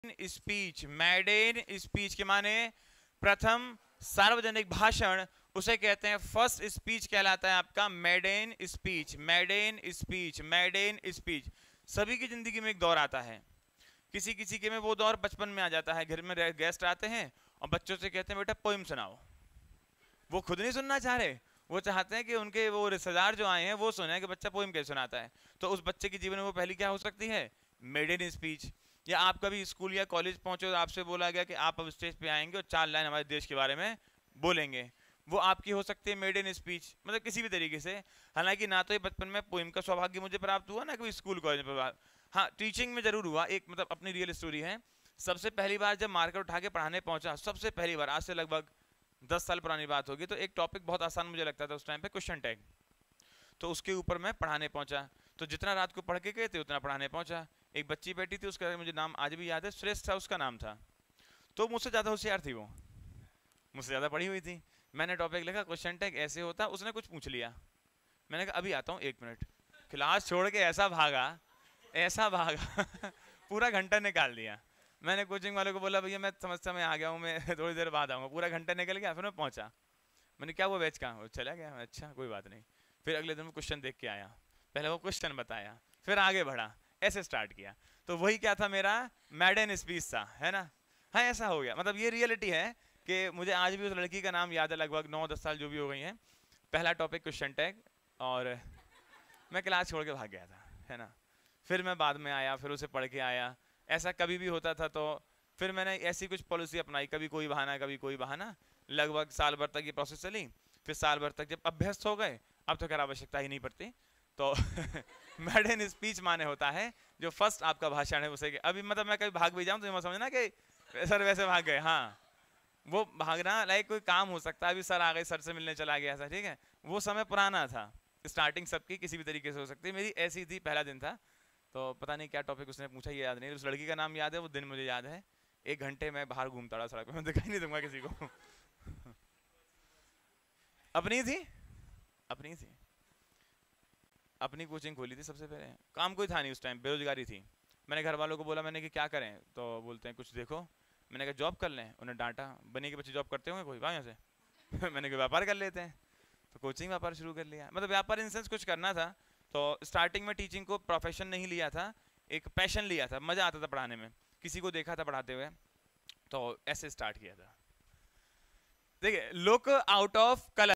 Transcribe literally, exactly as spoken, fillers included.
Speech, maiden speech के माने प्रथम सार्वजनिक भाषण, उसे कहते हैं फर्स्ट स्पीच कहलाता है आपका maiden speech. Maiden speech, maiden speech. सभी की जिंदगी में एक दौर आता है, किसी किसी के में वो दौर बचपन में आ जाता है, घर में गेस्ट आते हैं और बच्चों से कहते हैं बेटा पोइम सुनाओ। वो खुद नहीं सुनना चाह रहे, वो चाहते हैं कि उनके वो रिश्तेदार जो आए हैं वो सुने कि बच्चा पोइम कैसे सुनाता है। तो उस बच्चे के जीवन में वो पहली क्या हो सकती है? Maiden speech. या आप कभी स्कूल या कॉलेज पहुंचे और आपसे बोला गया कि आप अब स्टेज पे आएंगे और चार लाइन हमारे देश के बारे में बोलेंगे, वो आपकी हो सकती है मेडेन स्पीच, मतलब किसी भी तरीके से। हालांकि ना तो ये बचपन में पोइम का सौभाग्य मुझे प्राप्त हुआ ना कोई स्कूल कॉलेज में, हाँ टीचिंग में जरूर हुआ। एक मतलब अपनी रियल स्टोरी है। सबसे पहली बार जब मार्कर उठा के पढ़ाने पहुंचा, सबसे पहली बार, आज से लगभग दस साल पुरानी बात होगी, तो एक टॉपिक बहुत आसान मुझे लगता था उस टाइम पे, क्वेश्चन टैग। तो उसके ऊपर मैं पढ़ाने पहुंचा, तो जितना रात को पढ़ के गए थे उतना पढ़ाने पहुंचा। एक बच्ची बैठी थी, उसका मुझे नाम आज भी याद है, श्रेष्ठ था उसका नाम था। तो मुझसे ज़्यादा होशियार थी, वो मुझसे ज़्यादा पढ़ी हुई थी। मैंने टॉपिक लिखा क्वेश्चन टैग ऐसे होता, उसने कुछ पूछ लिया, मैंने कहा अभी आता हूँ एक मिनट। क्लास छोड़ के ऐसा भागा, ऐसा भागा पूरा घंटा निकाल दिया। मैंने कोचिंग वाले को बोला भैया मैं समस्या में आ गया हूँ, मैं थोड़ी देर बाद आऊँगा। पूरा घंटा निकल गया, फिर मैं पहुँचा। मैंने क्या वो बैच कहाँ, वो चला गया। अच्छा कोई बात नहीं। फिर अगले दिन में क्वेश्चन देख के आया, पहले वो क्वेश्चन बताया, फिर आगे बढ़ा, ऐसे स्टार्ट किया। तो वही क्या था, मेरा मैडन स्पीच था, है ना। हाँ ऐसा हो गया, मतलब ये रियलिटी है कि मुझे आज भी उस लड़की का नाम याद है, लगभग नौ दस साल जो भी हो गई हैं। पहला टॉपिक क्वेश्चन टैग, और मैं क्लास छोड़ के भाग गया था, है ना। फिर मैं बाद में आया, फिर उसे पढ़ के आया। ऐसा कभी भी होता था, तो फिर मैंने ऐसी कुछ पॉलिसी अपनाई, कभी कोई बहाना कभी कोई बहाना। लगभग साल भर तक ये प्रोसेस चली। फिर साल भर तक जब अभ्यस्त हो गए, अब तो खैर आवश्यकता ही नहीं पड़ती। तो मैडन स्पीच माने होता है जो फर्स्ट आपका भाषण है उसे। अभी मतलब मैं कभी भाग भी जाऊँ तो मैं समझना कि सर वैसे भाग गए, हाँ वो भागना लाइक कोई काम हो सकता है। अभी सर आ गए, सर से मिलने चला गया, ऐसा ठीक है, वो समय पुराना था। स्टार्टिंग सबकी किसी भी तरीके से हो सकती है, मेरी ऐसी थी, पहला दिन था। तो पता नहीं क्या टॉपिक उसने पूछा, ये याद नहीं। उस लड़की का नाम याद है, वो दिन मुझे याद है। एक घंटे में बाहर घूमता रहा सड़क पे, मैं दिखाई नहीं दूंगा किसी को अपनी थी, अपनी थी, अपनी कोचिंग खोली थी सबसे पहले। काम कोई था नहीं उस टाइम, बेरोजगारी थी। मैंने घर वालों को बोला, मैंने कि क्या करें, तो बोलते हैं कुछ देखो। मैंने कहा जॉब कर लें, उन्हें डांटा, बनी के बच्चे जॉब करते होंगे कोई वहाँ यहाँ से मैंने कहा व्यापार कर लेते हैं, तो कोचिंग व्यापार शुरू कर लिया। मतलब व्यापार इन सेंस कुछ करना था। तो स्टार्टिंग में टीचिंग को प्रोफेशन नहीं लिया था, एक पैशन लिया था, मज़ा आता था पढ़ाने में, किसी को देखा था पढ़ाते हुए, तो ऐसे स्टार्ट किया था। देखिए लुक आउट ऑफ कलर।